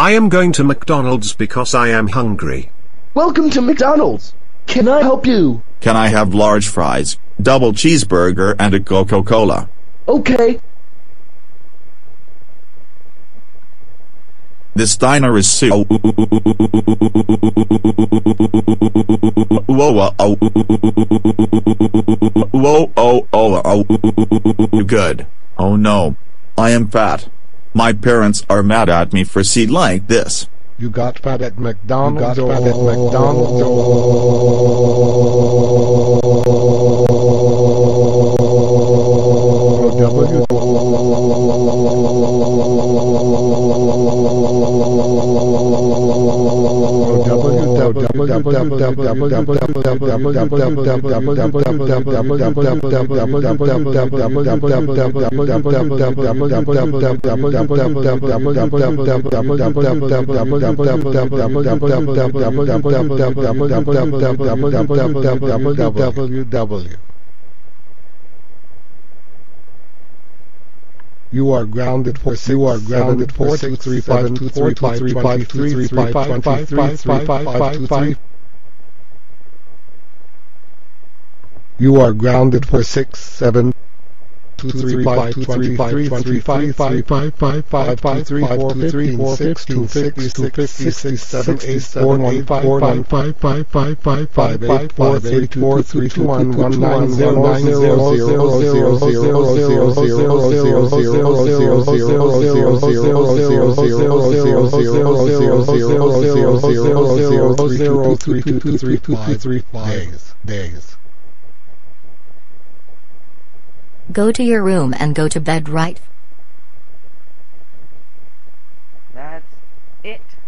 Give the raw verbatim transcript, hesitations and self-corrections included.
I am going to McDonald's because I am hungry. Welcome to McDonald's. Can I help you? Can I have large fries, double cheeseburger and a Coca-Cola? Okay. This diner is so whoa oh whoa oh oh good. Oh no, I am fat. My parents are mad at me for seed like this. You got fat at McDonald's. You got fat at McDonald's. W W. You are grounded for six. You are grounded for two three five two three five three five two three five five five five five five two three. You are grounded for six seven two three five two three five twenty five five five five five five three four three four six two six two fifty six seven eight four one five one five five five five five eight four three four three two one one nine zero nine zero zero zero zero zero zero zero zero zero zero zero zero zero zero three two two three two three five days days. Go to your room and go to bed, right? That's it.